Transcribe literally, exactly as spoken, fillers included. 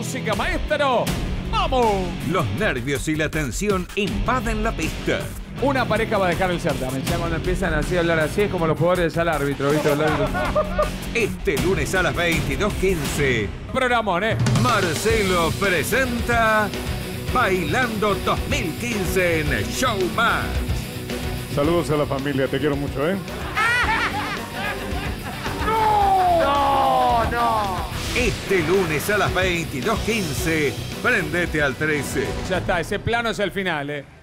música, maestro. ¡Vamos! Los nervios y la tensión invaden la pista. Una pareja va a dejar el certamen. Ya cuando empiezan así a hablar así es como los jugadores al árbitro, ¿viste? El árbitro. Este lunes a las veintidós quince, Programón, ¿eh? Marcelo presenta Bailando dos mil quince en Showmatch. Saludos a la familia, te quiero mucho, ¿eh? ¡No! ¡No! Este lunes a las veintidós quince, prendete al trece. Ya está, ese plano es el final, ¿eh?